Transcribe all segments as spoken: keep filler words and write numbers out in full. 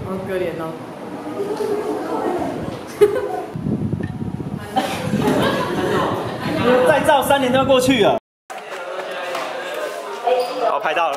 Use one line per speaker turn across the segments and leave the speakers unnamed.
好可怜哦。
再照三年都要过去了。好，拍到了。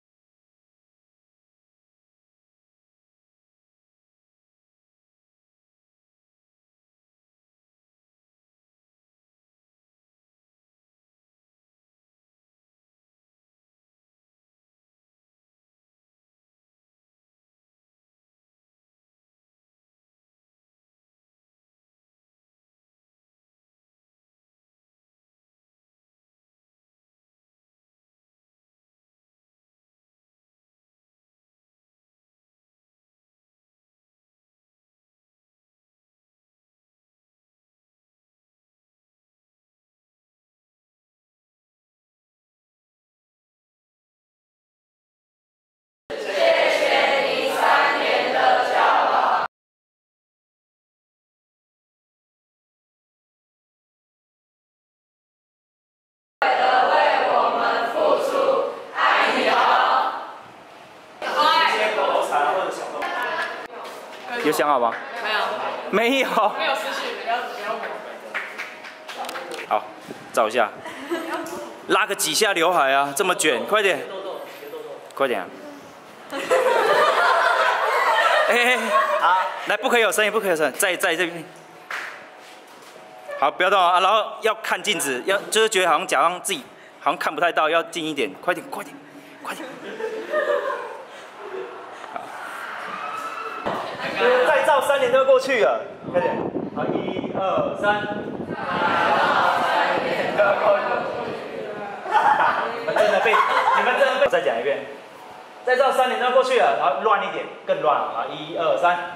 有想好吗？
没有。
没有。
没有思绪，不要不要我。
好，照一下。拉个几下刘海啊，这么卷，快点。快点啊！哎哎，好，来，不可以有声音，不可以有声音，在在这边。好，不要动啊，然后要看镜子，要就是觉得好像假装自己好像看不太到，要近一点，快点，快点，快点。再照三年都要过去了，快点！好，一二三。三年都要过去。你们真的被，你们真的被。我再讲一遍，再照三年都要过去了，然后乱一点，更乱。好，一二三。